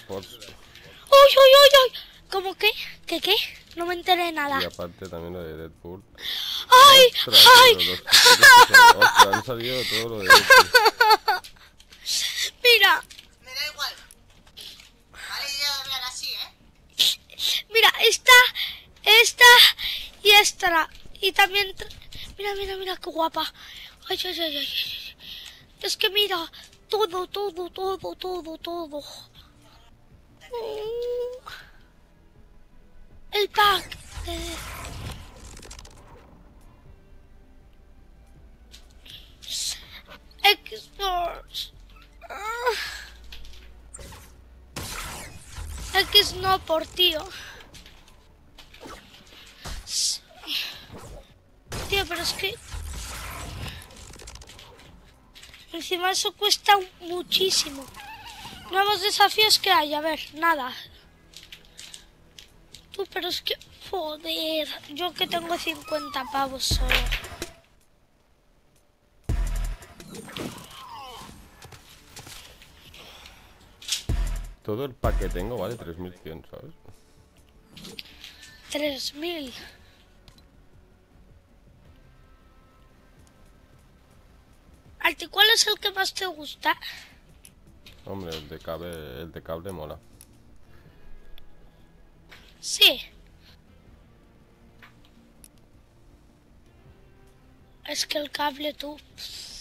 eSports. ¡Uy, uy, uy, uy! ¿Cómo qué? ¿Qué? No me enteré de nada. Y aparte también lo de Deadpool. ¡Ay! Ostras, ¡Ay! pero los tiros que son... Ostras, han salido todo lo de Deadpool. Mira, Me da igual. Vale, ya de hablar así, ¿eh? mira, esta y esta. Y también... Mira, mira, mira, qué guapa. Ay, ay, ay, ay, ay. Es que mira, todo, todo, todo, todo, todo. El pack. Xbox. X no por tío. Tío, pero es que... Encima eso cuesta muchísimo. Nuevos desafíos que hay, a ver, nada. Tú, pero es que... Joder, yo que tengo 50 pavos solo. Todo el pack que tengo vale 3100, ¿sabes? 3000. Alti, ¿cuál es el que más te gusta? Hombre, el de cable mola. Sí. Es que el cable tú...